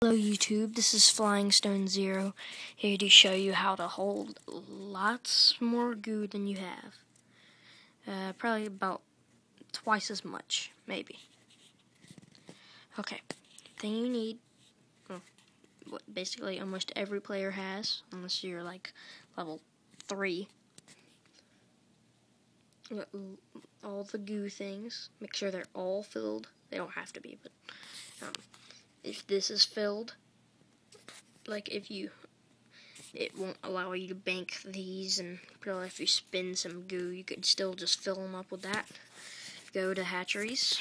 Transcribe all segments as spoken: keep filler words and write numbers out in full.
Hello YouTube, this is Flying Stone Zero, here to show you how to hold lots more goo than you have. Uh, probably about twice as much, maybe. Okay, thing you need, well, what basically almost every player has, unless you're like level three. All the goo things, make sure they're all filled. They don't have to be, but um, if this is filled, like if you, it won't allow you to bank these, and probably if you spin some goo, you could still just fill them up with that. Go to hatcheries.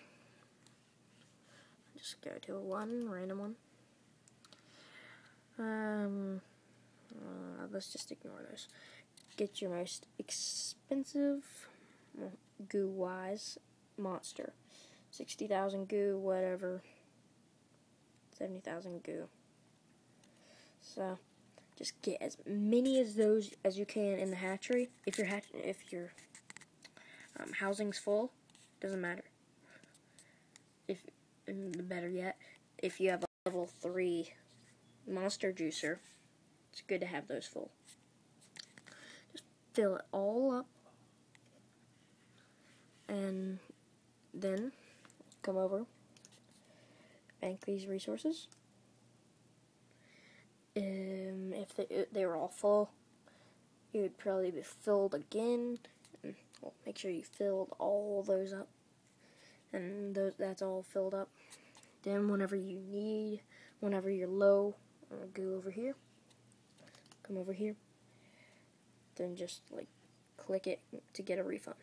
Just go to a one, random one. Um, uh, let's just ignore those. Get your most expensive, well, goo-wise, monster. sixty thousand goo, whatever. seventy thousand goo. So, just get as many of those as you can in the hatchery. If your hatch, if your um, housing's full, doesn't matter. If and better yet, if you have a level three monster juicer, it's good to have those full. Just fill it all up, and then come over, bank these resources. Um, if they, they were all full, it would probably be filled again. And, well, make sure you filled all those up, and those, that's all filled up. Then whenever you need, whenever you're low, uh, go over here, come over here, then just like click it to get a refund.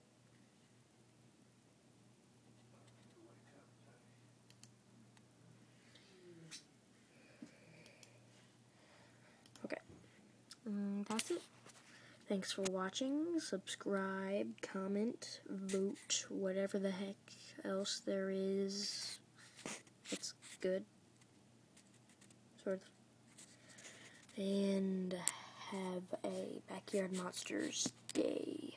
Okay, um, that's it. Thanks for watching. Subscribe, comment, vote, whatever the heck else there is. It's good. Sort of. And have a Backyard Monsters day.